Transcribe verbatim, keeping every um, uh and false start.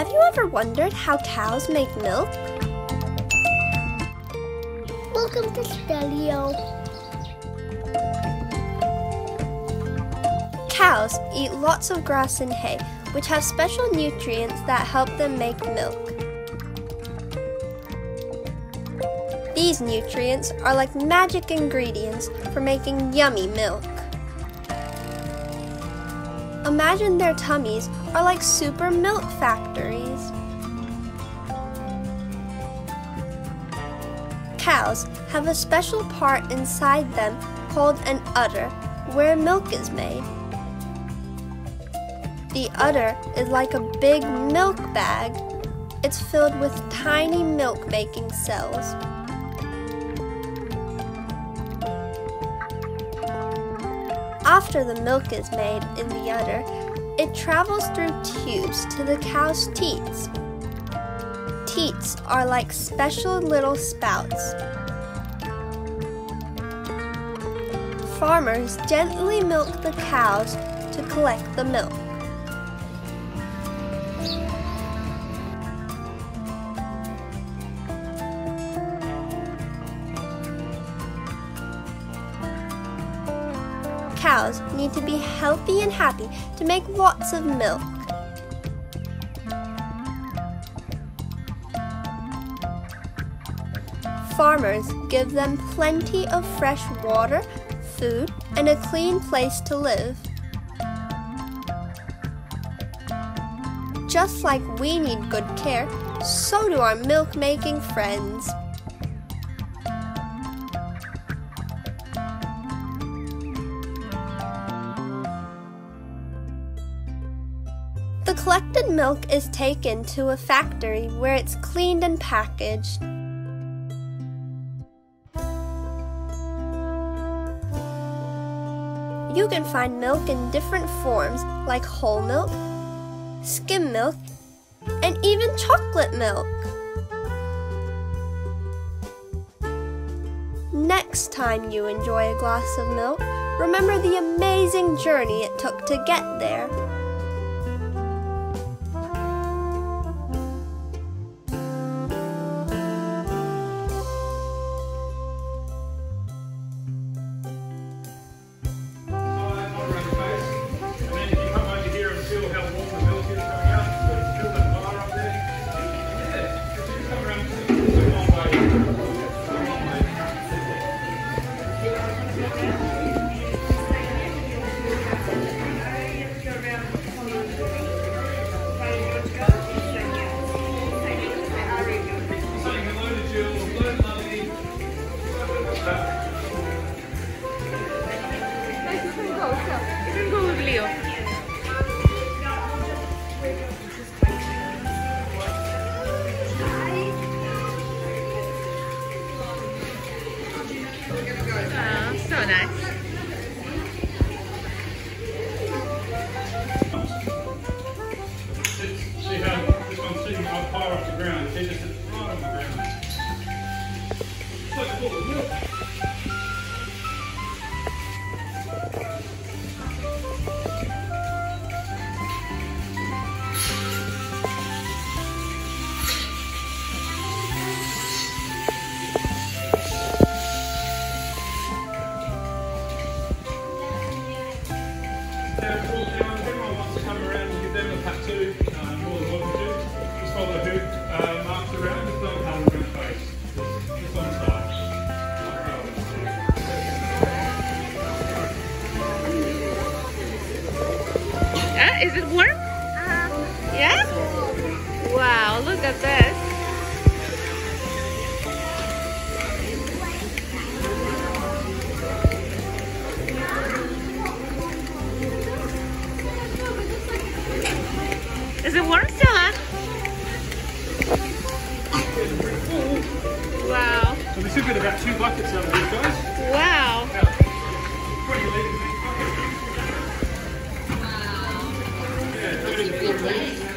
Have you ever wondered how cows make milk? Welcome to Steleo. Cows eat lots of grass and hay, which have special nutrients that help them make milk. These nutrients are like magic ingredients for making yummy milk. Imagine their tummies are like super milk factories. Cows have a special part inside them called an udder, where milk is made. The udder is like a big milk bag. It's filled with tiny milk-making cells. After the milk is made in the udder, it travels through tubes to the cow's teats. Teats are like special little spouts. Farmers gently milk the cows to collect the milk. Cows need to be healthy and happy to make lots of milk. Farmers give them plenty of fresh water, food, and a clean place to live. Just like we need good care, so do our milk-making friends. The collected milk is taken to a factory where it's cleaned and packaged. You can find milk in different forms like whole milk, skim milk, and even chocolate milk. Next time you enjoy a glass of milk, remember the amazing journey it took to get there. Oh, so nice. See how this one's sitting up higher off the ground. See, just right on the ground. It's like full of milk. Everyone wants to come around and give them a pat too, uh, more than welcome to. Just follow the hoop uh, marks around, just don't harm your face. Just on the side. Yeah, is it warm? Uh-huh. Yeah? Wow, look at this. Is it warm still, huh? Wow. So we should get about two buckets out of these guys. Wow. Yeah, thirty to forty litres.